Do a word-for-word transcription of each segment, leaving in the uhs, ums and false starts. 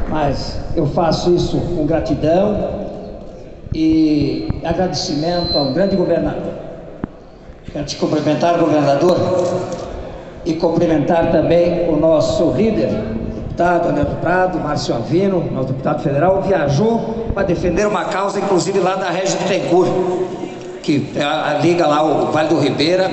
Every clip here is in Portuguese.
mas eu faço isso com gratidão e agradecimento ao grande governador. Quero te cumprimentar, governador, e cumprimentar também o nosso líder, deputado André do Prado, Márcio Avino, nosso deputado federal, viajou para defender uma causa, inclusive lá da região de Bittencourt, que liga lá o Vale do Ribeira.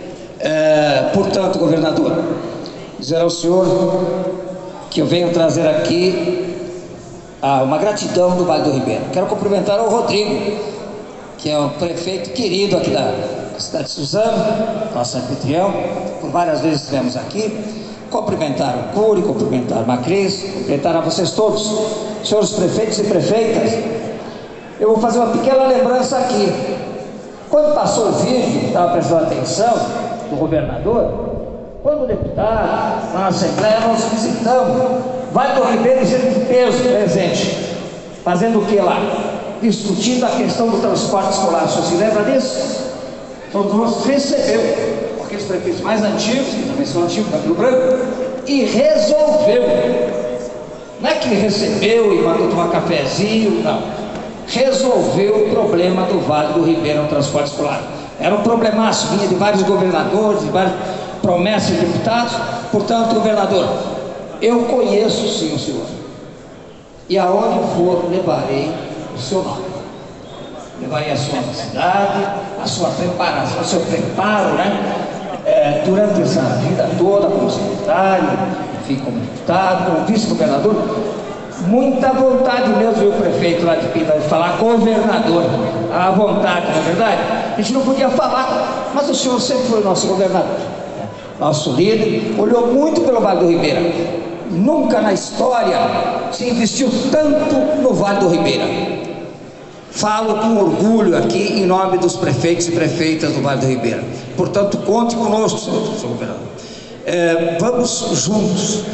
É, portanto, governador, dizer ao senhor que eu venho trazer aqui ah, uma gratidão do Vale do Ribeira. Quero cumprimentar o Rodrigo, que é um prefeito querido aqui da cidade de Suzano, nosso anfitrião, por várias vezes estivemos aqui. Cumprimentar o Cury, cumprimentar a Macris, cumprimentar a vocês todos, senhores prefeitos e prefeitas. Eu vou fazer uma pequena lembrança aqui. Quando passou o vídeo, estava prestando atenção, do governador, quando o deputado, na Assembleia, nós visitamos Vale do Ribeira de peso presente, fazendo o que lá? Discutindo a questão do transporte escolar. O senhor se lembra disso? Todos nós recebeu aqueles prefeitos mais antigos, que também são antigos da Rio Branco, e resolveu. Não é que ele recebeu e mandou tomar cafezinho, não. Resolveu o problema do Vale do Ribeira no transporte escolar. Era um problemaço, vinha de vários governadores, de várias promessas de deputados. Portanto, governador, eu conheço sim o senhor, e aonde for levarei o seu nome, levarei a sua cidade, a sua preparação, o seu preparo, né? É, durante essa vida toda, como secretário, enfim, como deputado, como vice-governador, muita vontade mesmo, viu, o prefeito lá de Pina, de falar governador, à vontade, não é verdade? A gente não podia falar, mas o senhor sempre foi o nosso governador, nosso líder, olhou muito pelo Vale do Ribeira. Nunca na história se investiu tanto no Vale do Ribeira. Falo com orgulho aqui em nome dos prefeitos e prefeitas do Vale do Ribeira. Portanto, conte conosco, senhor, senhor governador. É, vamos juntos.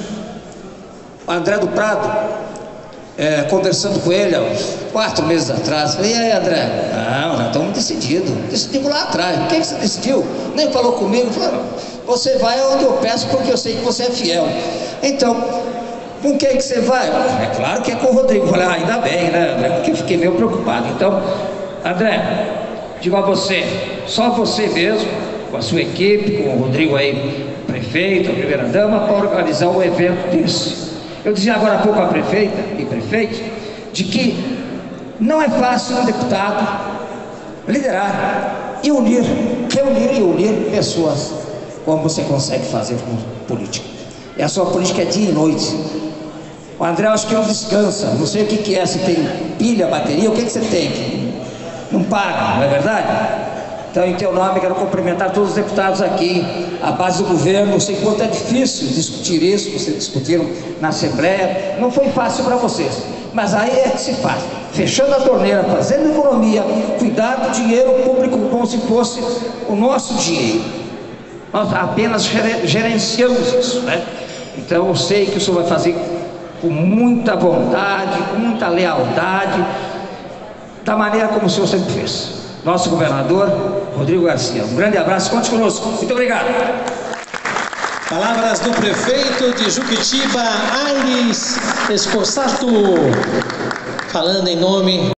O André do Prado, é, conversando com ele há uns quatro meses atrás, falei: e aí, André? Não, nós estamos decididos. Decidimos lá atrás. Por que você decidiu? Nem falou comigo. Falou: você vai onde eu peço, porque eu sei que você é fiel. Então, com quem que você vai? É claro que é com o Rodrigo. Eu falei: ah, ainda bem, né, André? Porque fiquei meio preocupado. Então, André, digo a você, só você mesmo, com a sua equipe, com o Rodrigo aí, prefeito, a primeira dama, para organizar um evento desse. Eu dizia agora há pouco à prefeita e prefeito de que não é fácil um deputado liderar e unir, reunir e unir pessoas como você consegue fazer com política. E a sua política é dia e noite. O André, eu acho que não descansa, não sei o que, que é, se tem pilha, bateria, o que, que você tem? Não para, não é verdade? Então, em teu nome, quero cumprimentar todos os deputados aqui, a base do governo. Eu sei quanto é difícil discutir isso, vocês discutiram na Assembleia, não foi fácil para vocês, mas aí é que se faz, fechando a torneira, fazendo economia, cuidar do dinheiro público como se fosse o nosso dinheiro. Nós apenas gerenciamos isso, né? Então, eu sei que o senhor vai fazer com muita vontade, com muita lealdade, da maneira como o senhor sempre fez. Nosso governador, Rodrigo Garcia. Um grande abraço, conte conosco. Muito obrigado. Palavras do prefeito de Juquitiba, Aires Escosato, falando em nome